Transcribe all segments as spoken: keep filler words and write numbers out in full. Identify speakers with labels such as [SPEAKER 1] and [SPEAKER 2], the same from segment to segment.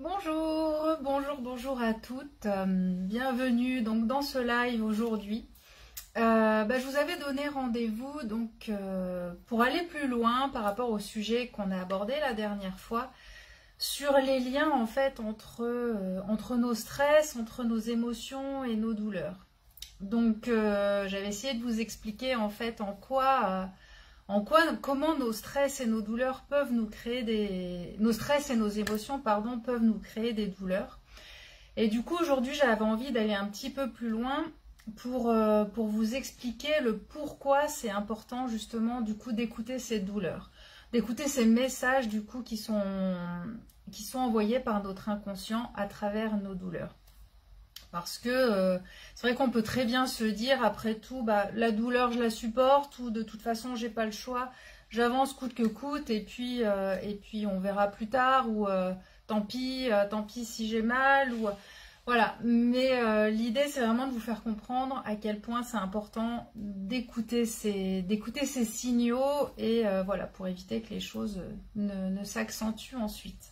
[SPEAKER 1] Bonjour, bonjour, bonjour à toutes. Euh, bienvenue donc dans ce live aujourd'hui. Euh, bah, je vous avais donné rendez-vous donc euh, pour aller plus loin par rapport au sujet qu'on a abordé la dernière fois sur les liens en fait entre, euh, entre nos stress, entre nos émotions et nos douleurs. Donc euh, j'avais essayé de vous expliquer en fait en quoi euh, En quoi, comment nos stress et nos douleurs peuvent nous créer des... Nos stress et nos émotions, pardon, peuvent nous créer des douleurs. Et du coup, aujourd'hui, j'avais envie d'aller un petit peu plus loin pour, euh, pour vous expliquer le pourquoi c'est important, justement, du coup, d'écouter ces douleurs. D'écouter ces messages, du coup, qui sont, qui sont envoyés par notre inconscient à travers nos douleurs. Parce que euh, c'est vrai qu'on peut très bien se dire, après tout, bah, la douleur, je la supporte, ou de toute façon, j'ai pas le choix, j'avance coûte que coûte, et puis, euh, et puis on verra plus tard, ou euh, tant pis, euh, tant pis si j'ai mal, ou voilà. Mais euh, l'idée, c'est vraiment de vous faire comprendre à quel point c'est important d'écouter ces, d'écouter ces signaux, et euh, voilà, pour éviter que les choses ne, ne s'accentuent ensuite.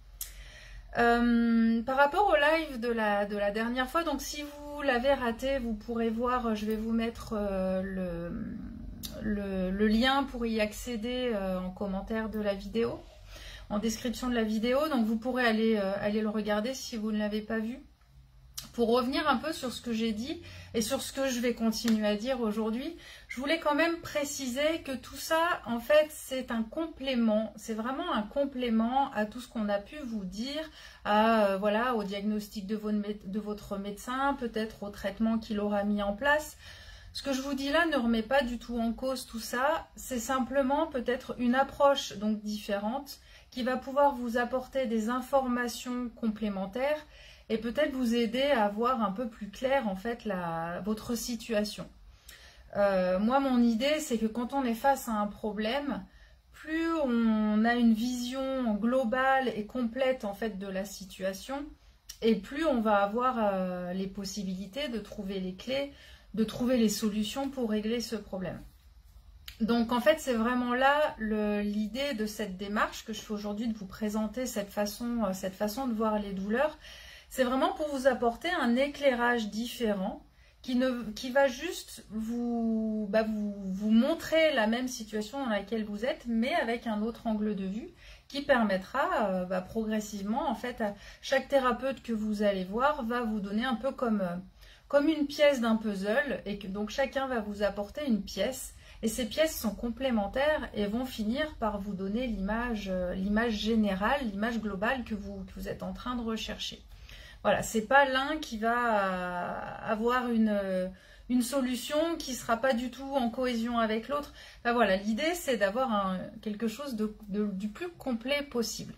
[SPEAKER 1] Euh, par rapport au live de la, de la dernière fois, donc si vous l'avez raté, vous pourrez voir, je vais vous mettre euh, le, le, le lien pour y accéder euh, en commentaire de la vidéo, en description de la vidéo, donc vous pourrez aller, euh, aller le regarder si vous ne l'avez pas vu. Pour revenir un peu sur ce que j'ai dit et sur ce que je vais continuer à dire aujourd'hui, je voulais quand même préciser que tout ça, en fait, c'est un complément. C'est vraiment un complément à tout ce qu'on a pu vous dire, à, euh, voilà, au diagnostic de, vos, de votre médecin, peut-être au traitement qu'il aura mis en place. Ce que je vous dis là ne remet pas du tout en cause tout ça. C'est simplement peut-être une approche donc différente qui va pouvoir vous apporter des informations complémentaires et peut-être vous aider à voir un peu plus clair en fait la, votre situation. Euh, moi, mon idée, c'est que quand on est face à un problème, plus on a une vision globale et complète en fait de la situation, et plus on va avoir euh, les possibilités de trouver les clés, de trouver les solutions pour régler ce problème. Donc en fait, c'est vraiment là l'idée de cette démarche que je fais aujourd'hui, de vous présenter cette façon, euh, cette façon de voir les douleurs. C'est vraiment pour vous apporter un éclairage différent qui, ne, qui va juste vous, bah vous, vous montrer la même situation dans laquelle vous êtes, mais avec un autre angle de vue qui permettra euh, bah, progressivement, en fait, à chaque thérapeute que vous allez voir va vous donner un peu comme, euh, comme une pièce d'un puzzle, et que donc chacun va vous apporter une pièce, et ces pièces sont complémentaires et vont finir par vous donner l'image euh, l'image générale, l'image globale que vous, que vous êtes en train de rechercher. Voilà, c'est pas l'un qui va avoir une, une solution qui sera pas du tout en cohésion avec l'autre. Enfin, voilà, l'idée c'est d'avoir quelque chose de, de, du plus complet possible.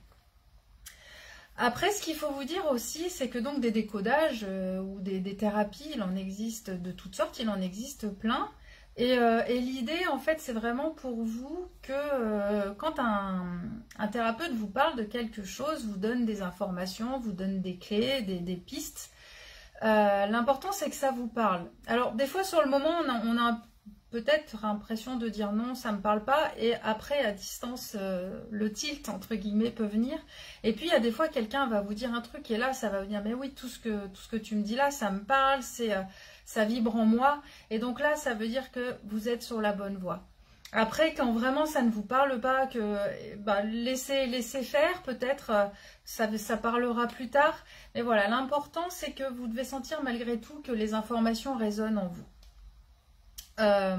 [SPEAKER 1] Après, ce qu'il faut vous dire aussi, c'est que donc des décodages euh, ou des, des thérapies, il en existe de toutes sortes, il en existe plein. Et, euh, et l'idée, en fait, c'est vraiment pour vous que euh, quand un, un thérapeute vous parle de quelque chose, vous donne des informations, vous donne des clés, des, des pistes, euh, l'important, c'est que ça vous parle. Alors, des fois, sur le moment, on a, on a peut-être l'impression de dire non, ça ne me parle pas, et après, à distance, euh, le tilt, entre guillemets, peut venir. Et puis, il y a des fois, quelqu'un va vous dire un truc, et là, ça va venir, mais oui, tout ce que, tout ce que tu me dis là, ça me parle, c'est... Euh, ça vibre en moi, et donc là, ça veut dire que vous êtes sur la bonne voie. Après, quand vraiment ça ne vous parle pas, que bah, laissez, laissez faire, peut-être ça, ça parlera plus tard, mais voilà, l'important, c'est que vous devez sentir malgré tout que les informations résonnent en vous. Euh,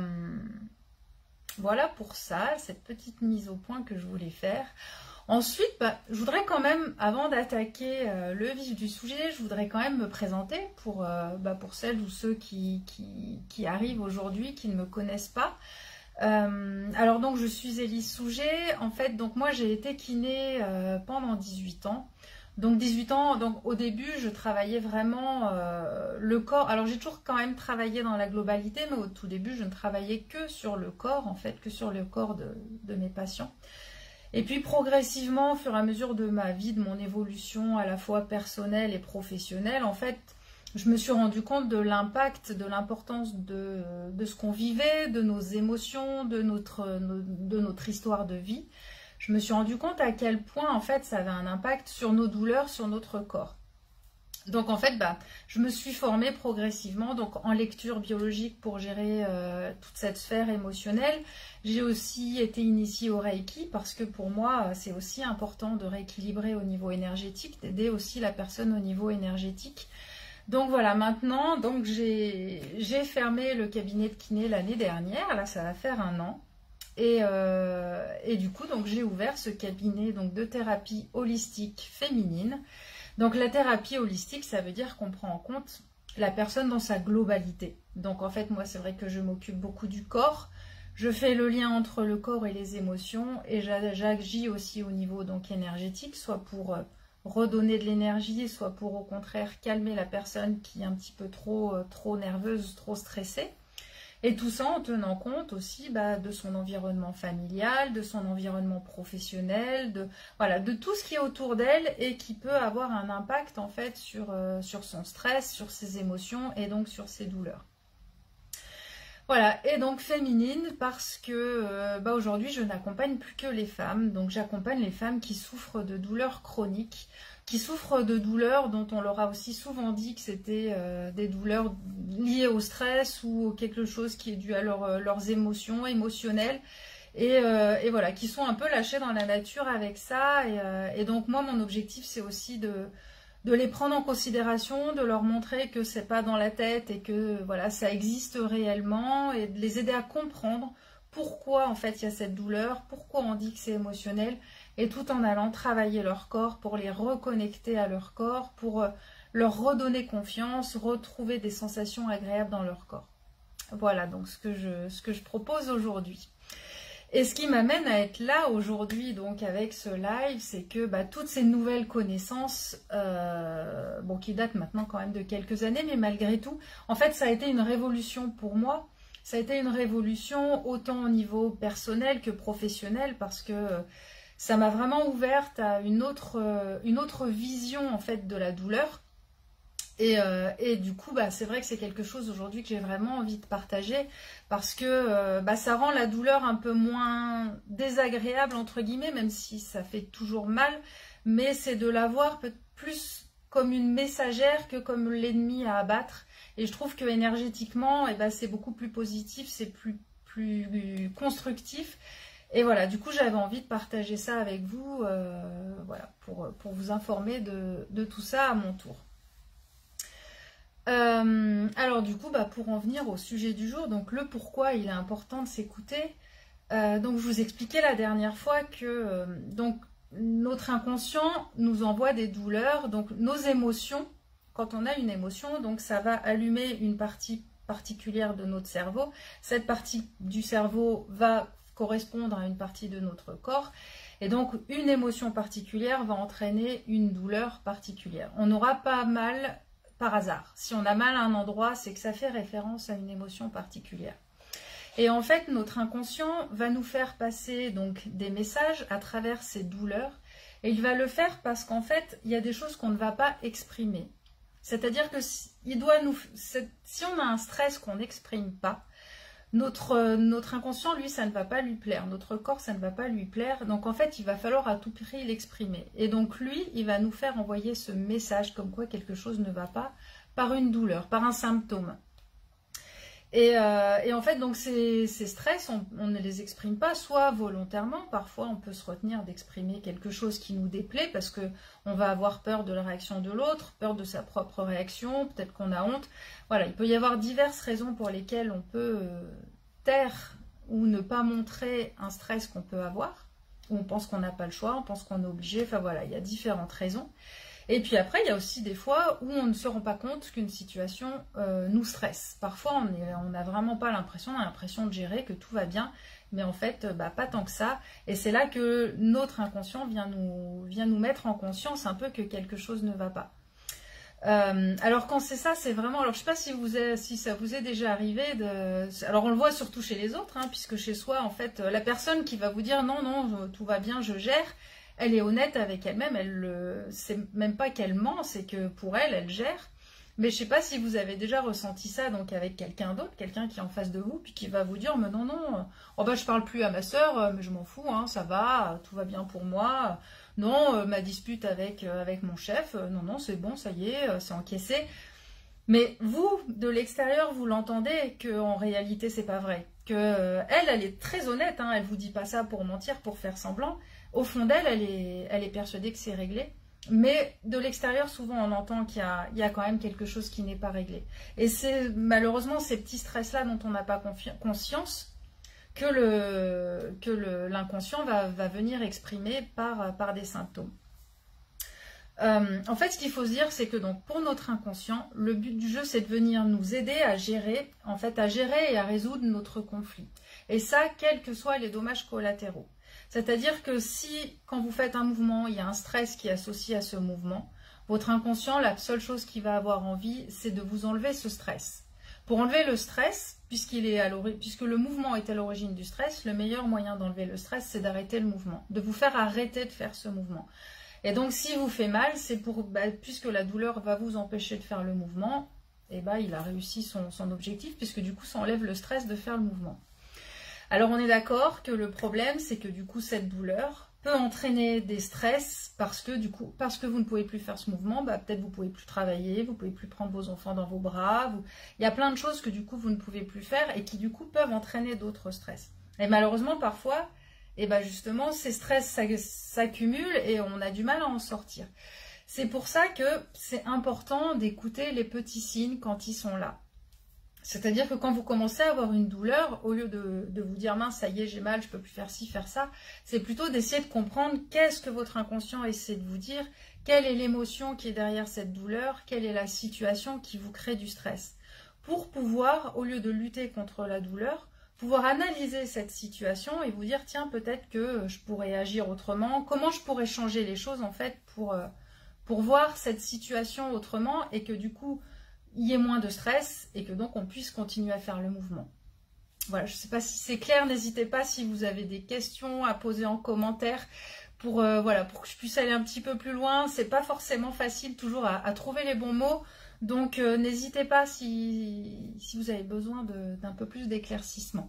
[SPEAKER 1] voilà pour ça, cette petite mise au point que je voulais faire. Ensuite, bah, je voudrais quand même, avant d'attaquer euh, le vif du sujet, je voudrais quand même me présenter pour, euh, bah, pour celles ou ceux qui, qui, qui arrivent aujourd'hui, qui ne me connaissent pas. Euh, alors donc, je suis Élise Souget. En fait, donc moi, j'ai été kiné euh, pendant dix-huit ans. Donc dix-huit ans, donc au début, je travaillais vraiment euh, le corps. Alors j'ai toujours quand même travaillé dans la globalité, mais au tout début, je ne travaillais que sur le corps, en fait, que sur le corps de, de mes patients. Et puis progressivement, au fur et à mesure de ma vie, de mon évolution à la fois personnelle et professionnelle, en fait, je me suis rendu compte de l'impact, de l'importance de, de ce qu'on vivait, de nos émotions, de notre, de notre histoire de vie. je me suis rendu compte à quel point en fait ça avait un impact sur nos douleurs, sur notre corps. Donc en fait, bah, je me suis formée progressivement donc en lecture biologique pour gérer euh, toute cette sphère émotionnelle. J'ai aussi été initiée au Reiki parce que pour moi, c'est aussi important de rééquilibrer au niveau énergétique, d'aider aussi la personne au niveau énergétique. Donc voilà, maintenant, donc j'ai j'ai fermé le cabinet de kiné l'année dernière, là ça va faire un an. Et, euh, et du coup, donc j'ai ouvert ce cabinet donc, de thérapie holistique féminine. Donc la thérapie holistique, ça veut dire qu'on prend en compte la personne dans sa globalité. Donc en fait, moi, c'est vrai que je m'occupe beaucoup du corps. Je fais le lien entre le corps et les émotions et j'agis aussi au niveau donc énergétique, soit pour redonner de l'énergie, soit pour au contraire calmer la personne qui est un petit peu trop, trop nerveuse, trop stressée. Et tout ça en tenant compte aussi bah, de son environnement familial, de son environnement professionnel, de, voilà, de tout ce qui est autour d'elle et qui peut avoir un impact en fait sur, euh, sur son stress, sur ses émotions et donc sur ses douleurs. Voilà, et donc féminine parce que euh, bah, aujourd'hui je n'accompagne plus que les femmes, donc j'accompagne les femmes qui souffrent de douleurs chroniques, qui souffrent de douleurs dont on leur a aussi souvent dit que c'était euh, des douleurs liées au stress ou quelque chose qui est dû à leur, euh, leurs émotions émotionnelles et, euh, et voilà, qui sont un peu lâchées dans la nature avec ça et, euh, et donc moi mon objectif c'est aussi de, de les prendre en considération, de leur montrer que c'est pas dans la tête et que voilà ça existe réellement et de les aider à comprendre pourquoi en fait il y a cette douleur, pourquoi on dit que c'est émotionnel et tout en allant travailler leur corps pour les reconnecter à leur corps, pour leur redonner confiance, retrouver des sensations agréables dans leur corps. Voilà donc ce que je, ce que je propose aujourd'hui. Et ce qui m'amène à être là aujourd'hui donc avec ce live, c'est que bah, toutes ces nouvelles connaissances, euh, bon, qui datent maintenant quand même de quelques années, mais malgré tout, en fait ça a été une révolution pour moi. Ça a été une révolution autant au niveau personnel que professionnel parce que ça m'a vraiment ouverte à une autre, une autre vision en fait de la douleur. Et, euh, et du coup, bah, c'est vrai que c'est quelque chose aujourd'hui que j'ai vraiment envie de partager parce que euh, bah, ça rend la douleur un peu moins désagréable, entre guillemets, même si ça fait toujours mal, mais c'est de la voir plus comme une messagère que comme l'ennemi à abattre. Et je trouve que énergétiquement, eh ben, c'est beaucoup plus positif, c'est plus, plus constructif. Et voilà, du coup, j'avais envie de partager ça avec vous, euh, voilà, pour, pour vous informer de, de tout ça à mon tour. Euh, alors du coup, bah, pour en venir au sujet du jour, donc le pourquoi il est important de s'écouter. Euh, donc je vous expliquais la dernière fois que euh, donc, notre inconscient nous envoie des douleurs, donc nos émotions, quand on a une émotion, donc ça va allumer une partie particulière de notre cerveau. Cette partie du cerveau va correspondre à une partie de notre corps. Et donc, une émotion particulière va entraîner une douleur particulière. On n'aura pas mal par hasard. Si on a mal à un endroit, c'est que ça fait référence à une émotion particulière. Et en fait, notre inconscient va nous faire passer donc des messages à travers ces douleurs. Et il va le faire parce qu'en fait, il y a des choses qu'on ne va pas exprimer. C'est-à-dire que si, il doit nous, si on a un stress qu'on n'exprime pas, Notre, notre inconscient, lui, ça ne va pas lui plaire. Notre corps, ça ne va pas lui plaire. Donc, en fait, il va falloir à tout prix l'exprimer. Et donc, lui, il va nous faire envoyer ce message comme quoi quelque chose ne va pas par une douleur, par un symptôme. Et, euh, et en fait, donc ces, ces stress, on, on ne les exprime pas, soit volontairement. Parfois, on peut se retenir d'exprimer quelque chose qui nous déplaît parce qu'on va avoir peur de la réaction de l'autre, peur de sa propre réaction, peut-être qu'on a honte. Voilà, il peut y avoir diverses raisons pour lesquelles on peut euh, taire ou ne pas montrer un stress qu'on peut avoir, où on pense qu'on n'a pas le choix, on pense qu'on est obligé. Enfin voilà, il y a différentes raisons. Et puis après, il y a aussi des fois où on ne se rend pas compte qu'une situation euh, nous stresse. Parfois, on n'a vraiment pas l'impression, on a l'impression de gérer, que tout va bien, mais en fait, bah, pas tant que ça. Et c'est là que notre inconscient vient nous, vient nous mettre en conscience un peu que quelque chose ne va pas. Euh, alors quand c'est ça, c'est vraiment... Alors je ne sais pas si, vous est, si ça vous est déjà arrivé de... Alors on le voit surtout chez les autres, hein, puisque chez soi, en fait, la personne qui va vous dire « Non, non, tout va bien, je gère », elle est honnête avec elle-même, elle, c'est même pas qu'elle ment, c'est que pour elle, elle gère. Mais je ne sais pas si vous avez déjà ressenti ça donc avec quelqu'un d'autre, quelqu'un qui est en face de vous, puis qui va vous dire, mais non, non, oh bah, je ne parle plus à ma soeur, mais je m'en fous, hein, ça va, tout va bien pour moi. Non, euh, ma dispute avec, euh, avec mon chef, euh, non, non, c'est bon, ça y est, euh, c'est encaissé. Mais vous, de l'extérieur, vous l'entendez qu'en réalité, c'est pas vrai. Que euh, elle, elle est très honnête, hein, elle vous dit pas ça pour mentir, pour faire semblant. Au fond d'elle, elle est, elle est persuadée que c'est réglé. Mais de l'extérieur, souvent, on entend qu'il y a, il y a quand même quelque chose qui n'est pas réglé. Et c'est malheureusement ces petits stress-là dont on n'a pas conscience que le, que le, l'inconscient va, va venir exprimer par, par des symptômes. Euh, en fait, ce qu'il faut se dire, c'est que donc pour notre inconscient, le but du jeu, c'est de venir nous aider à gérer, en fait, à gérer et à résoudre notre conflit. Et ça, quels que soient les dommages collatéraux. C'est-à-dire que si, quand vous faites un mouvement, il y a un stress qui est associé à ce mouvement, votre inconscient, la seule chose qu'il va avoir envie, c'est de vous enlever ce stress. Pour enlever le stress, puisqu'il est à l'origine, puisque le mouvement est à l'origine du stress, le meilleur moyen d'enlever le stress, c'est d'arrêter le mouvement, de vous faire arrêter de faire ce mouvement. Et donc, s'il vous fait mal, c'est pour, bah, puisque la douleur va vous empêcher de faire le mouvement, et bah, il a réussi son, son objectif, puisque du coup, ça enlève le stress de faire le mouvement. Alors, on est d'accord que le problème, c'est que du coup, cette douleur peut entraîner des stress parce que du coup, parce que vous ne pouvez plus faire ce mouvement, bah, peut-être vous ne pouvez plus travailler, vous ne pouvez plus prendre vos enfants dans vos bras. Vous... Il y a plein de choses que du coup, vous ne pouvez plus faire et qui du coup peuvent entraîner d'autres stress. Et malheureusement, parfois, et bien justement, ces stress s'accumulent et on a du mal à en sortir. C'est pour ça que c'est important d'écouter les petits signes quand ils sont là. C'est-à-dire que quand vous commencez à avoir une douleur, au lieu de, de vous dire « mince, ça y est, j'ai mal, je ne peux plus faire ci, faire ça », c'est plutôt d'essayer de comprendre qu'est-ce que votre inconscient essaie de vous dire, quelle est l'émotion qui est derrière cette douleur, quelle est la situation qui vous crée du stress. Pour pouvoir, au lieu de lutter contre la douleur, pouvoir analyser cette situation et vous dire, tiens, peut-être que je pourrais agir autrement, comment je pourrais changer les choses en fait pour, pour voir cette situation autrement et que du coup, il y ait moins de stress et que donc on puisse continuer à faire le mouvement. Voilà, je ne sais pas si c'est clair, n'hésitez pas si vous avez des questions à poser en commentaire pour, euh, voilà, pour que je puisse aller un petit peu plus loin. C'est pas forcément facile toujours à, à trouver les bons mots. Donc, euh, n'hésitez pas si, si vous avez besoin d'un peu plus d'éclaircissement.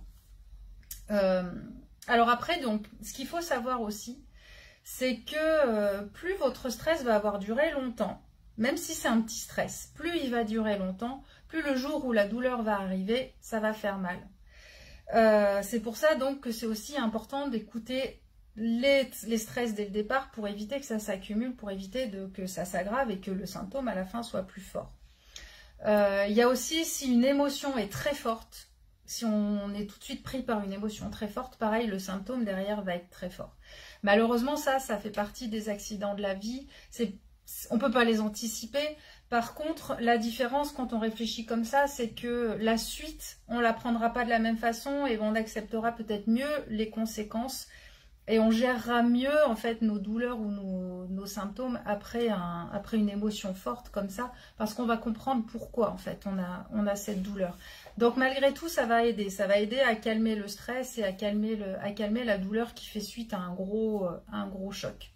[SPEAKER 1] Euh, alors après, donc, ce qu'il faut savoir aussi, c'est que euh, plus votre stress va avoir duré longtemps, même si c'est un petit stress, plus il va durer longtemps, plus le jour où la douleur va arriver, ça va faire mal. Euh, c'est pour ça donc que c'est aussi important d'écouter les, les stress dès le départ pour éviter que ça s'accumule, pour éviter de, que ça s'aggrave et que le symptôme à la fin soit plus fort. Euh, il y a aussi, si une émotion est très forte, si on est tout de suite pris par une émotion très forte, pareil, le symptôme derrière va être très fort. Malheureusement, ça, ça fait partie des accidents de la vie. On ne peut pas les anticiper. Par contre, la différence quand on réfléchit comme ça, c'est que la suite, on ne la prendra pas de la même façon et on acceptera peut-être mieux les conséquences et on gérera mieux en fait nos douleurs ou nos, nos symptômes après, un, après une émotion forte comme ça, parce qu'on va comprendre pourquoi en fait on a, on a cette douleur. Donc malgré tout, ça va aider, ça va aider à calmer le stress et à calmer, le, à calmer la douleur qui fait suite à un gros, à un gros choc.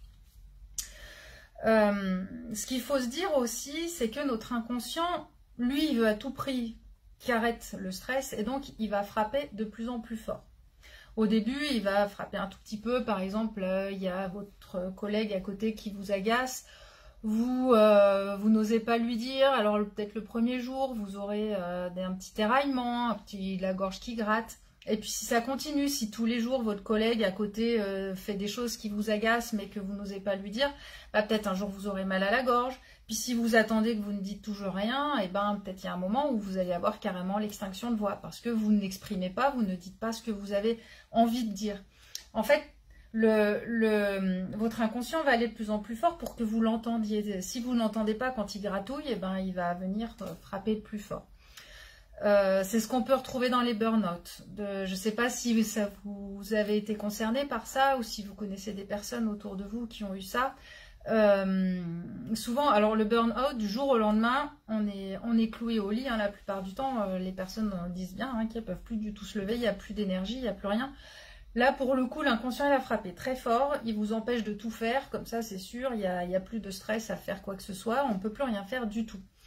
[SPEAKER 1] Euh, ce qu'il faut se dire aussi, c'est que notre inconscient, lui, il veut à tout prix qu'arrête le stress et donc il va frapper de plus en plus fort. Au début, il va frapper un tout petit peu, par exemple, euh, il y a votre collègue à côté qui vous agace, vous, euh, vous n'osez pas lui dire, alors peut-être le premier jour, vous aurez euh, un petit éraillement, un petit, la gorge qui gratte. Et puis si ça continue, si tous les jours votre collègue à côté euh, fait des choses qui vous agacent mais que vous n'osez pas lui dire, bah, peut-être un jour vous aurez mal à la gorge. Puis si vous attendez que vous ne dites toujours rien, et ben peut-être il y a un moment où vous allez avoir carrément l'extinction de voix parce que vous n'exprimez pas, vous ne dites pas ce que vous avez envie de dire. En fait, le, le, votre inconscient va aller de plus en plus fort pour que vous l'entendiez. Si vous ne l'entendez pas quand il gratouille, et ben il va venir frapper de plus fort. Euh, c'est ce qu'on peut retrouver dans les burn-out. Je ne sais pas si ça vous avez été concerné par ça ou si vous connaissez des personnes autour de vous qui ont eu ça. Euh, souvent, alors le burn-out, du jour au lendemain, on est, on est cloué au lit. Hein, la plupart du temps, euh, les personnes disent bien hein, qu'elles ne peuvent plus du tout se lever, il n'y a plus d'énergie, il n'y a plus rien. Là, pour le coup, l'inconscient, il a frappé très fort. Il vous empêche de tout faire, comme ça, c'est sûr. Il n'y a, il y a plus de stress à faire quoi que ce soit. On ne peut plus rien faire du tout.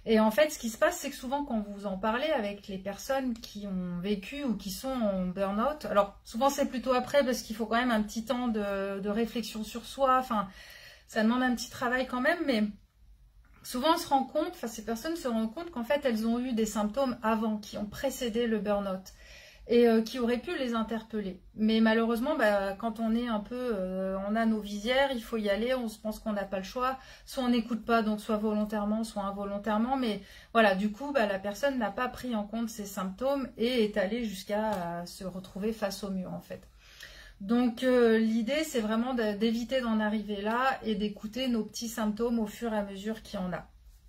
[SPEAKER 1] Et en fait, ce qui se passe, c'est que souvent, quand vous en parlez avec les personnes qui ont vécu ou qui sont en burn-out, alors souvent c'est plutôt après parce qu'il faut quand même un petit temps de, de réflexion sur soi, enfin, ça demande un petit travail quand même, mais souvent on se rend compte, enfin ces personnes se rendent compte qu'en fait elles ont eu des symptômes avant, qui ont précédé le burn-out et euh, qui auraient pu les interpeller. Mais malheureusement, bah, quand on est un peu, euh, on a nos visières, il faut y aller, on se pense qu'on n'a pas le choix, soit on n'écoute pas, donc soit volontairement, soit involontairement, mais voilà, du coup, bah, la personne n'a pas pris en compte ses symptômes et est allée jusqu'à se retrouver face au mur en fait. Donc euh, l'idée, c'est vraiment d'éviter d'en arriver là et d'écouter nos petits symptômes au fur et à mesure qu'il y en a.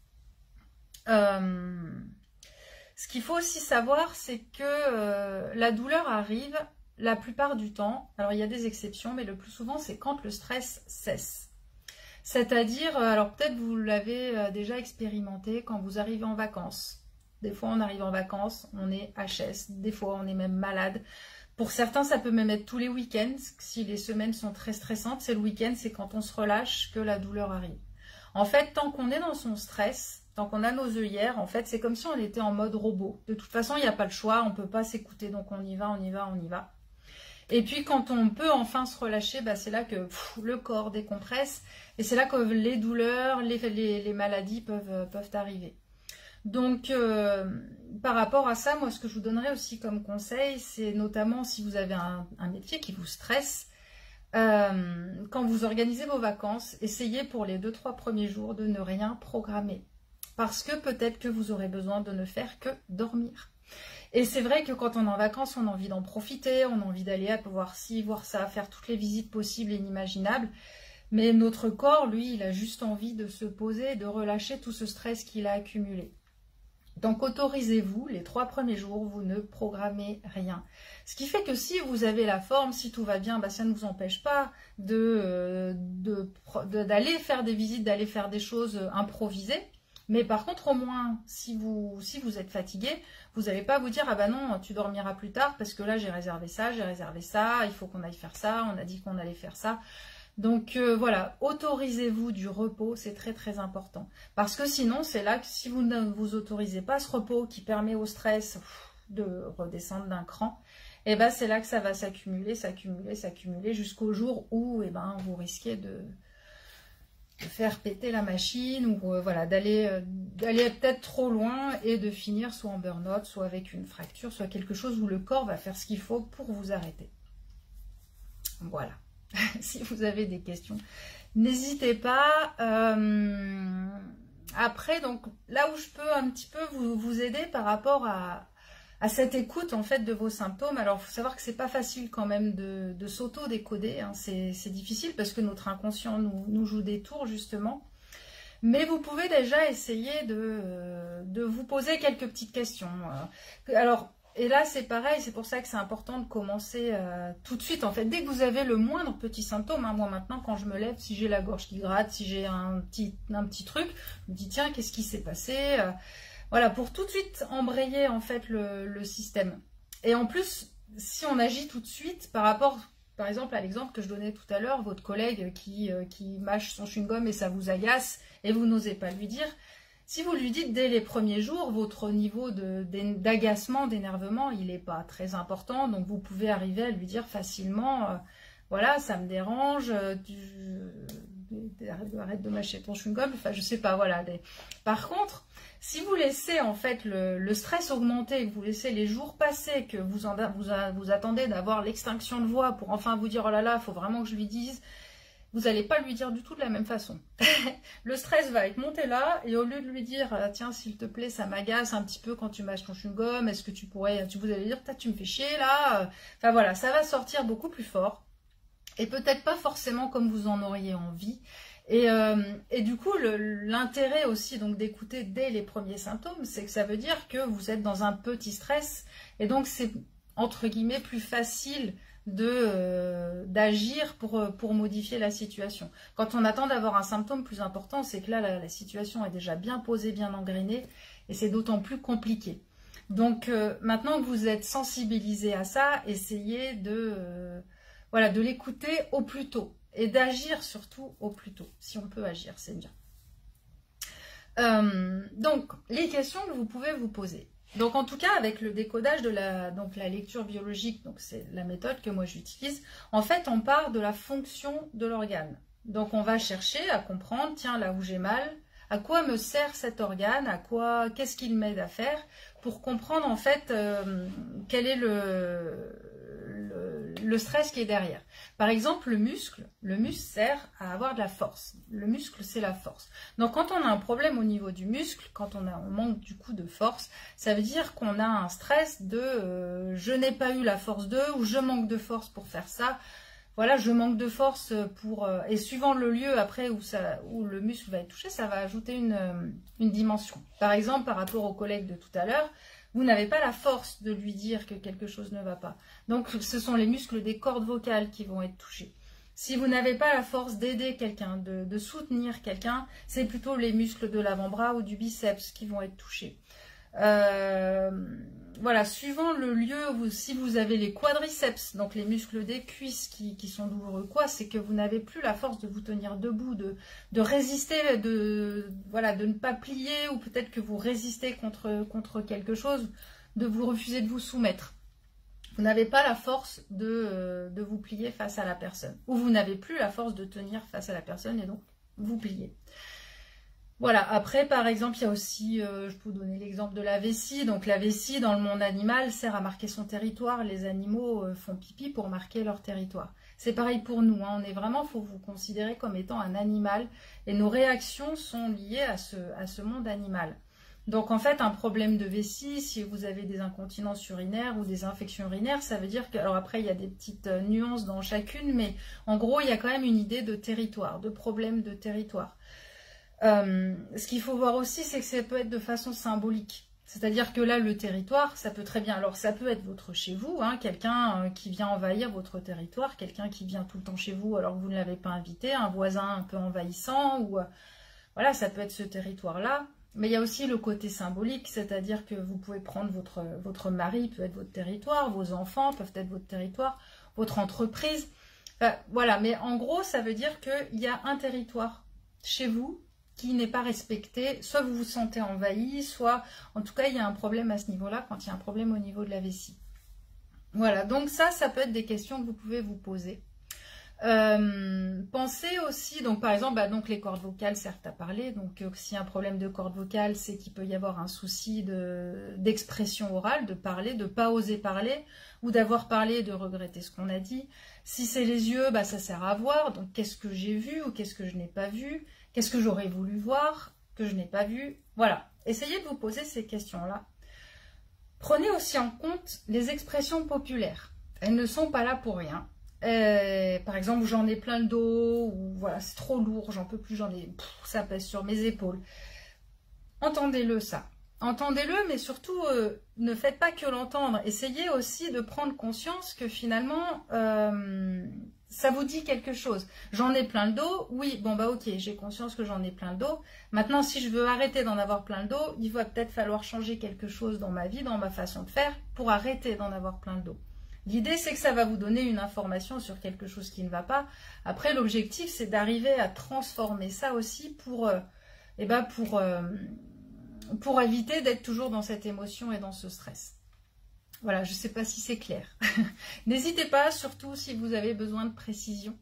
[SPEAKER 1] Euh... Ce qu'il faut aussi savoir, c'est que euh, la douleur arrive la plupart du temps. Alors, il y a des exceptions, mais le plus souvent, c'est quand le stress cesse. C'est-à-dire, euh, alors peut-être vous l'avez euh, déjà expérimenté quand vous arrivez en vacances. Des fois, on arrive en vacances, on est H S. Des fois, on est même malade. Pour certains, ça peut même être tous les week-ends. Si les semaines sont très stressantes, c'est le week-end, c'est quand on se relâche que la douleur arrive. En fait, tant qu'on est dans son stress, tant qu'on a nos œillères, en fait, c'est comme si on était en mode robot. De toute façon, il n'y a pas le choix, on ne peut pas s'écouter, donc on y va, on y va, on y va. Et puis, quand on peut enfin se relâcher, bah, c'est là que pff, le corps décompresse, et c'est là que les douleurs, les, les, les maladies peuvent, peuvent arriver. Donc, euh, par rapport à ça, moi, ce que je vous donnerais aussi comme conseil, c'est notamment si vous avez un, un métier qui vous stresse, euh, quand vous organisez vos vacances, essayez pour les deux trois premiers jours de ne rien programmer. Parce que peut-être que vous aurez besoin de ne faire que dormir. Et c'est vrai que quand on est en vacances, on a envie d'en profiter, on a envie d'aller à voir ci, voir ça, faire toutes les visites possibles et inimaginables. Mais notre corps, lui, il a juste envie de se poser, de relâcher tout ce stress qu'il a accumulé. Donc autorisez-vous, les trois premiers jours, vous ne programmez rien. Ce qui fait que si vous avez la forme, si tout va bien, bah, ça ne vous empêche pas de, euh, de, de, d'aller faire des visites, d'aller faire des choses improvisées. Mais par contre, au moins, si vous, si vous êtes fatigué, vous n'allez pas vous dire « Ah bah non, tu dormiras plus tard parce que là, j'ai réservé ça, j'ai réservé ça, il faut qu'on aille faire ça, on a dit qu'on allait faire ça. » Donc euh, voilà, autorisez-vous du repos, c'est très très important. Parce que sinon, c'est là que si vous ne vous autorisez pas ce repos qui permet au stress de redescendre d'un cran, et ben c'est là que ça va s'accumuler, s'accumuler, s'accumuler jusqu'au jour où et ben, vous risquez de... de faire péter la machine ou euh, voilà, d'aller euh, d'aller peut-être trop loin et de finir soit en burn-out, soit avec une fracture, soit quelque chose où le corps va faire ce qu'il faut pour vous arrêter. Voilà. Si vous avez des questions, n'hésitez pas. Euh, après, donc là où je peux un petit peu vous, vous aider par rapport à, à cette écoute en fait de vos symptômes. Alors, il faut savoir que c'est pas facile quand même de, de s'auto-décoder. Hein. C'est difficile parce que notre inconscient nous, nous joue des tours justement. Mais vous pouvez déjà essayer de, de vous poser quelques petites questions. Alors, et là, c'est pareil, c'est pour ça que c'est important de commencer euh, tout de suite. En fait, dès que vous avez le moindre petit symptôme, hein, moi maintenant, quand je me lève, si j'ai la gorge qui gratte, si j'ai un petit, un petit truc, je me dis, tiens, qu'est-ce qui s'est passé euh, Voilà, pour tout de suite embrayer en fait le, le système. Et en plus, si on agit tout de suite par rapport, par exemple, à l'exemple que je donnais tout à l'heure, votre collègue qui, euh, qui mâche son chewing-gum et ça vous agace et vous n'osez pas lui dire, si vous lui dites dès les premiers jours, votre niveau d'agacement, d'énervement, il n'est pas très important. Donc, vous pouvez arriver à lui dire facilement, euh, voilà, ça me dérange, euh, tu, euh, arrête de mâcher ton chewing-gum, enfin, je sais pas, voilà. Des... Par contre, si vous laissez en fait le, le stress augmenter, que vous laissez les jours passer, que vous, en, vous, vous attendez d'avoir l'extinction de voix pour enfin vous dire, oh là là, il faut vraiment que je lui dise, vous n'allez pas lui dire du tout de la même façon. Le stress va être monté là, et au lieu de lui dire, tiens, s'il te plaît, ça m'agace un petit peu quand tu mâches ton chewing-gum, est-ce que tu pourrais, tu vous allez dire, tu me fais chier là. Enfin voilà, ça va sortir beaucoup plus fort, et peut-être pas forcément comme vous en auriez envie. Et, euh, et du coup, l'intérêt aussi donc d'écouter dès les premiers symptômes, c'est que ça veut dire que vous êtes dans un petit stress, et donc c'est entre guillemets plus facile de euh, d'agir pour, pour modifier la situation. Quand on attend d'avoir un symptôme plus important, c'est que là, la, la situation est déjà bien posée, bien engrenée, et c'est d'autant plus compliqué. Donc, euh, maintenant que vous êtes sensibilisé à ça, essayez de, euh, voilà, de l'écouter au plus tôt, et d'agir surtout au plus tôt. Si on peut agir, c'est bien. Euh, donc, les questions que vous pouvez vous poser. Donc, en tout cas, avec le décodage de la, donc, la lecture biologique, donc c'est la méthode que moi j'utilise, en fait, on part de la fonction de l'organe. Donc, on va chercher à comprendre, tiens, là où j'ai mal, à quoi me sert cet organe, à quoi, qu'est-ce qu'il m'aide à faire, pour comprendre, en fait, euh, quel est le... Le, le stress qui est derrière. Par exemple, le muscle, le muscle sert à avoir de la force. Le muscle, c'est la force. Donc, quand on a un problème au niveau du muscle, quand on, a, on manque du coup de force, ça veut dire qu'on a un stress de euh, je n'ai pas eu la force de, ou je manque de force pour faire ça. Voilà, je manque de force pour... Euh, et suivant le lieu après où, ça, où le muscle va être touché, ça va ajouter une, une dimension. Par exemple, par rapport au collègue de tout à l'heure, vous n'avez pas la force de lui dire que quelque chose ne va pas. Donc, ce sont les muscles des cordes vocales qui vont être touchés. Si vous n'avez pas la force d'aider quelqu'un, de, de soutenir quelqu'un, c'est plutôt les muscles de l'avant-bras ou du biceps qui vont être touchés. Euh, voilà, suivant le lieu, où, si vous avez les quadriceps, donc les muscles des cuisses qui, qui sont douloureux, quoi, c'est que vous n'avez plus la force de vous tenir debout, de, de résister, de, voilà, de ne pas plier, ou peut-être que vous résistez contre, contre quelque chose, de vous refuser de vous soumettre. Vous n'avez pas la force de, euh, de vous plier face à la personne, ou vous n'avez plus la force de tenir face à la personne et donc vous pliez. Voilà, après par exemple, il y a aussi, euh, je peux vous donner l'exemple de la vessie. Donc la vessie dans le monde animal sert à marquer son territoire. Les animaux euh, font pipi pour marquer leur territoire. C'est pareil pour nous, hein. On est vraiment, il faut vous considérer comme étant un animal. Et nos réactions sont liées à ce, à ce monde animal. Donc en fait, un problème de vessie, si vous avez des incontinences urinaires ou des infections urinaires, ça veut dire que, alors après il y a des petites euh, nuances dans chacune, mais en gros il y a quand même une idée de territoire, de problème de territoire. Euh, ce qu'il faut voir aussi, c'est que ça peut être de façon symbolique. C'est-à-dire que là, le territoire, ça peut très bien... Alors, ça peut être votre chez vous, hein, quelqu'un euh, qui vient envahir votre territoire, quelqu'un qui vient tout le temps chez vous alors que vous ne l'avez pas invité, un voisin un peu envahissant, ou... Euh, voilà, ça peut être ce territoire-là. Mais il y a aussi le côté symbolique, c'est-à-dire que vous pouvez prendre votre, votre mari, peut être votre territoire, vos enfants peuvent être votre territoire, votre entreprise. Enfin, voilà, mais en gros, ça veut dire qu'il y a un territoire chez vous qui n'est pas respecté, soit vous vous sentez envahi, soit en tout cas il y a un problème à ce niveau-là quand il y a un problème au niveau de la vessie. Voilà, donc ça, ça peut être des questions que vous pouvez vous poser. Euh, pensez aussi, donc par exemple, bah, donc les cordes vocales servent à parler, donc euh, s'il y a un problème de corde vocale, c'est qu'il peut y avoir un souci de, d'expression orale, de parler, de ne pas oser parler, ou d'avoir parlé et de regretter ce qu'on a dit. Si c'est les yeux, bah, ça sert à voir, donc qu'est-ce que j'ai vu ou qu'est-ce que je n'ai pas vu, qu'est-ce que j'aurais voulu voir, que je n'ai pas vu, voilà. Essayez de vous poser ces questions-là. Prenez aussi en compte les expressions populaires, elles ne sont pas là pour rien. Euh, par exemple, j'en ai plein le dos, ou voilà, c'est trop lourd, j'en peux plus, j'en ai, pff, ça pèse sur mes épaules. Entendez-le ça. Entendez-le, mais surtout, euh, ne faites pas que l'entendre. Essayez aussi de prendre conscience que finalement, euh, ça vous dit quelque chose. J'en ai plein le dos, oui, bon bah ok, j'ai conscience que j'en ai plein le dos. Maintenant, si je veux arrêter d'en avoir plein le dos, il va peut-être falloir changer quelque chose dans ma vie, dans ma façon de faire, pour arrêter d'en avoir plein le dos. L'idée, c'est que ça va vous donner une information sur quelque chose qui ne va pas. Après, l'objectif, c'est d'arriver à transformer ça aussi pour, euh, eh ben pour, euh, pour éviter d'être toujours dans cette émotion et dans ce stress. Voilà, je ne sais pas si c'est clair. N'hésitez pas, surtout si vous avez besoin de précision.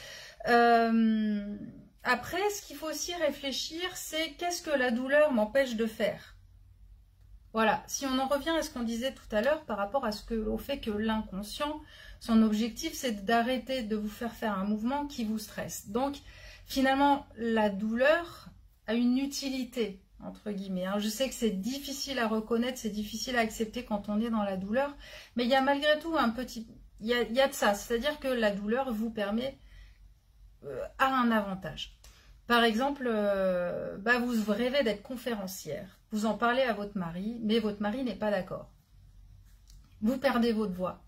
[SPEAKER 1] Euh, après, ce qu'il faut aussi réfléchir, c'est qu'est-ce que la douleur m'empêche de faire ? Voilà, si on en revient à ce qu'on disait tout à l'heure par rapport à ce que, au fait que l'inconscient, son objectif, c'est d'arrêter de vous faire faire un mouvement qui vous stresse. Donc, finalement, la douleur a une utilité, entre guillemets. Hein. Je sais que c'est difficile à reconnaître, c'est difficile à accepter quand on est dans la douleur, mais il y a malgré tout un petit... Il y a, il y a de ça, c'est-à-dire que la douleur vous permet... Euh, a un avantage. Par exemple, euh, bah vous rêvez d'être conférencière. Vous en parlez à votre mari, mais votre mari n'est pas d'accord. Vous perdez votre voix.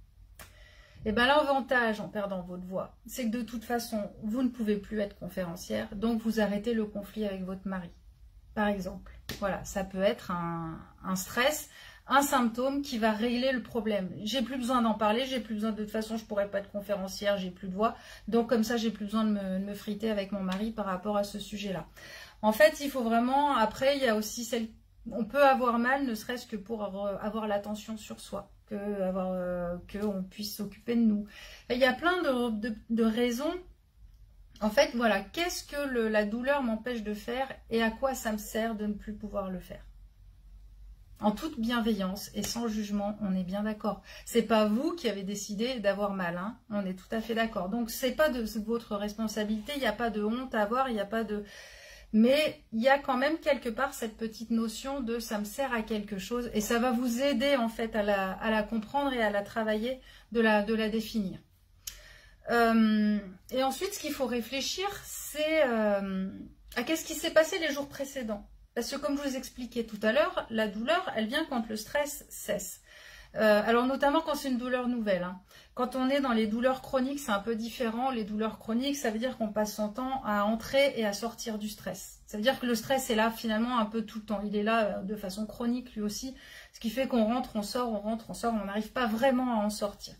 [SPEAKER 1] Et bien l'avantage en perdant votre voix, c'est que de toute façon, vous ne pouvez plus être conférencière, donc vous arrêtez le conflit avec votre mari. Par exemple, voilà, ça peut être un, un stress, un symptôme qui va régler le problème. J'ai plus besoin d'en parler, j'ai plus besoin de, de toute façon, je pourrais pas être conférencière, j'ai plus de voix. Donc comme ça, j'ai plus besoin de me, de me friter avec mon mari par rapport à ce sujet-là. En fait, il faut vraiment, après, il y a aussi celle, on peut avoir mal, ne serait-ce que pour avoir, avoir l'attention sur soi, que avoir, euh, qu'on puisse s'occuper de nous. Et il y a plein de, de, de raisons. En fait, voilà, qu'est-ce que le, la douleur m'empêche de faire et à quoi ça me sert de ne plus pouvoir le faire? En toute bienveillance et sans jugement, on est bien d'accord. C'est pas vous qui avez décidé d'avoir mal, hein, on est tout à fait d'accord. Donc c'est pas de votre responsabilité, il n'y a pas de honte à avoir, il n'y a pas de... Mais il y a quand même quelque part cette petite notion de ça me sert à quelque chose et ça va vous aider en fait à la, à la comprendre et à la travailler, de la, de la définir. Euh, et ensuite, ce qu'il faut réfléchir, c'est euh, à qu'est-ce qui s'est passé les jours précédents. Parce que comme je vous expliquais tout à l'heure, la douleur, elle vient quand le stress cesse. Euh, alors notamment quand c'est une douleur nouvelle. Hein. Quand on est dans les douleurs chroniques, c'est un peu différent. Les douleurs chroniques, ça veut dire qu'on passe son temps à entrer et à sortir du stress. Ça veut dire que le stress est là finalement un peu tout le temps. Il est là de façon chronique lui aussi. Ce qui fait qu'on rentre, on sort, on rentre, on sort. On n'arrive pas vraiment à en sortir.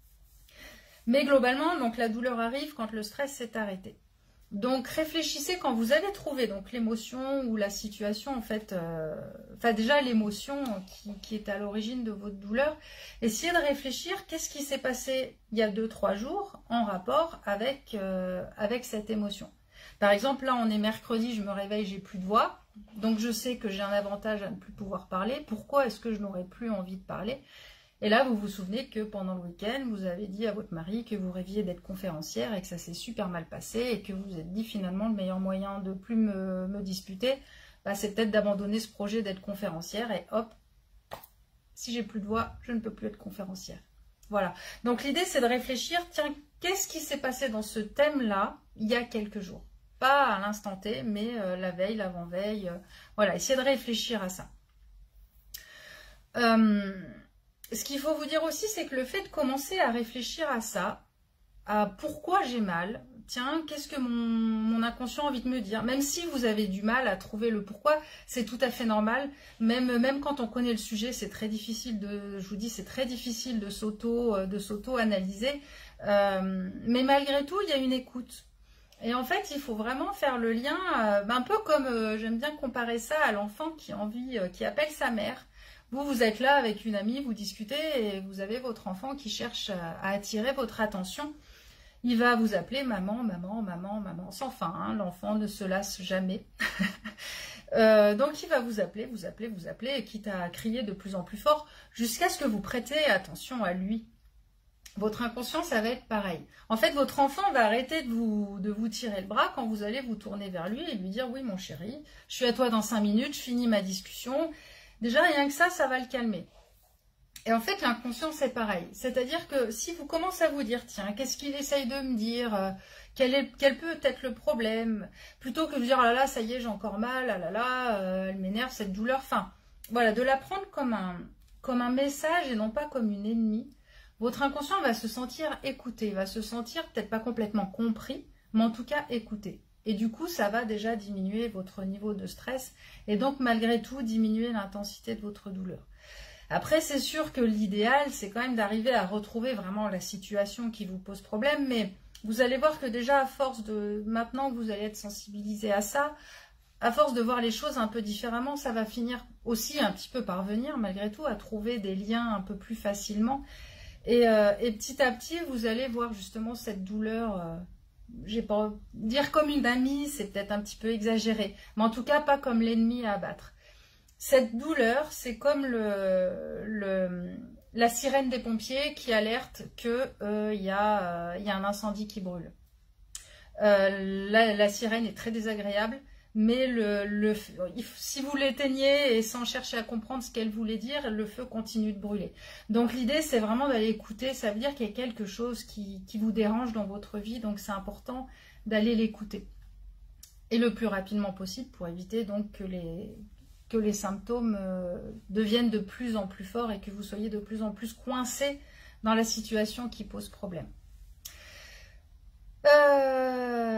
[SPEAKER 1] Mais globalement, donc la douleur arrive quand le stress s'est arrêté. Donc réfléchissez quand vous avez trouvé donc l'émotion ou la situation en fait, euh, enfin déjà l'émotion qui, qui est à l'origine de votre douleur, essayez de réfléchir qu'est-ce qui s'est passé il y a deux trois jours en rapport avec, euh, avec cette émotion. Par exemple là on est mercredi, je me réveille, j'ai plus de voix, donc je sais que j'ai un avantage à ne plus pouvoir parler. Pourquoi est-ce que je n'aurais plus envie de parler? Et là, vous vous souvenez que pendant le week-end, vous avez dit à votre mari que vous rêviez d'être conférencière et que ça s'est super mal passé et que vous vous êtes dit finalement le meilleur moyen de plus me, me disputer, bah, c'est peut-être d'abandonner ce projet d'être conférencière et hop, si j'ai plus de voix, je ne peux plus être conférencière. Voilà. Donc l'idée, c'est de réfléchir, tiens, qu'est-ce qui s'est passé dans ce thème-là il y a quelques jours? Pas à l'instant T, mais euh, la veille, l'avant-veille. Euh, voilà, essayez de réfléchir à ça. Euh... Ce qu'il faut vous dire aussi, c'est que le fait de commencer à réfléchir à ça, à pourquoi j'ai mal, tiens, qu'est-ce que mon, mon inconscient a envie de me dire, même si vous avez du mal à trouver le pourquoi, c'est tout à fait normal, même, même quand on connaît le sujet, c'est très difficile de, je vous dis, c'est très difficile de s'auto, de s'auto-analyser, euh, mais malgré tout, il y a une écoute. Et en fait, il faut vraiment faire le lien, euh, un peu comme, euh, j'aime bien comparer ça à l'enfant qui a envie, euh, qui appelle sa mère. Vous, vous êtes là avec une amie, vous discutez et vous avez votre enfant qui cherche à attirer votre attention. Il va vous appeler maman, maman, maman, maman, sans fin. Hein, l'enfant ne se lasse jamais. euh, donc il va vous appeler, vous appeler, vous appeler, et quitte à crier de plus en plus fort, jusqu'à ce que vous prêtez attention à lui. Votre inconscient, ça va être pareil. En fait, votre enfant va arrêter de vous, de vous tirer le bras quand vous allez vous tourner vers lui et lui dire « Oui, mon chéri, je suis à toi dans cinq minutes, je finis ma discussion. » Déjà, rien que ça, ça va le calmer. Et en fait, l'inconscient, c'est pareil. C'est-à-dire que si vous commencez à vous dire, tiens, qu'est-ce qu'il essaye de me dire, euh, quel, est, quel peut être le problème, plutôt que de dire, ah là là, ça y est, j'ai encore mal, ah là là, euh, elle m'énerve, cette douleur. Enfin, voilà, de la prendre comme un, comme un message et non pas comme une ennemie. Votre inconscient va se sentir écouté, va se sentir peut-être pas complètement compris, mais en tout cas écouté. Et du coup, ça va déjà diminuer votre niveau de stress et donc malgré tout diminuer l'intensité de votre douleur. Après, c'est sûr que l'idéal, c'est quand même d'arriver à retrouver vraiment la situation qui vous pose problème, mais vous allez voir que déjà à force de, maintenant que vous allez être sensibilisé à ça, à force de voir les choses un peu différemment, ça va finir aussi un petit peu par venir malgré tout à trouver des liens un peu plus facilement. Et, euh, et petit à petit, vous allez voir justement cette douleur... Euh, j'ai pas dire comme une amie, c'est peut-être un petit peu exagéré, mais en tout cas pas comme l'ennemi à abattre. Cette douleur, c'est comme le, le, la sirène des pompiers qui alerte qu'il euh, y, euh, y a un incendie qui brûle. Euh, la, la sirène est très désagréable, mais le, le, si vous l'éteignez et sans chercher à comprendre ce qu'elle voulait dire, le feu continue de brûler. Donc l'idée, c'est vraiment d'aller écouter. Ça veut dire qu'il y a quelque chose qui, qui vous dérange dans votre vie, donc c'est important d'aller l'écouter. Et le plus rapidement possible pour éviter donc que les, que les symptômes euh, deviennent de plus en plus forts et que vous soyez de plus en plus coincé dans la situation qui pose problème.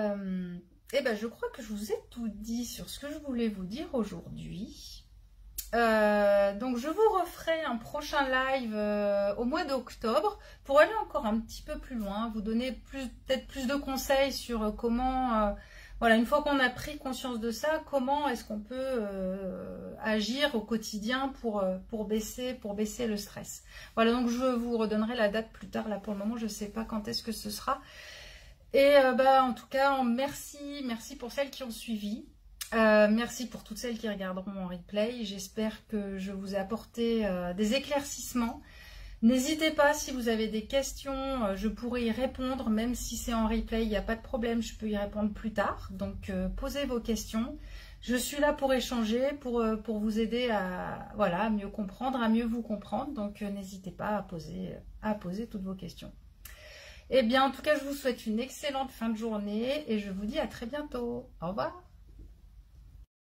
[SPEAKER 1] Euh... Eh bien, je crois que je vous ai tout dit sur ce que je voulais vous dire aujourd'hui. Euh, donc je vous referai un prochain live euh, au mois d'octobre pour aller encore un petit peu plus loin, vous donner plus peut-être plus de conseils sur euh, comment, euh, voilà, une fois qu'on a pris conscience de ça, comment est-ce qu'on peut euh, agir au quotidien pour, euh, pour, baisser, pour baisser le stress. Voilà, donc je vous redonnerai la date plus tard, là pour le moment je ne sais pas quand est-ce que ce sera. Et euh, bah, en tout cas, merci, merci pour celles qui ont suivi. Euh, merci pour toutes celles qui regarderont en replay. J'espère que je vous ai apporté euh, des éclaircissements. N'hésitez pas, si vous avez des questions, euh, je pourrai y répondre, même si c'est en replay, il n'y a pas de problème, je peux y répondre plus tard. Donc, euh, posez vos questions. Je suis là pour échanger, pour, euh, pour vous aider à, voilà, à mieux comprendre, à mieux vous comprendre. Donc, euh, n'hésitez pas à poser, à poser toutes vos questions. Eh bien, en tout cas, je vous souhaite une excellente fin de journée et je vous dis à très bientôt. Au revoir.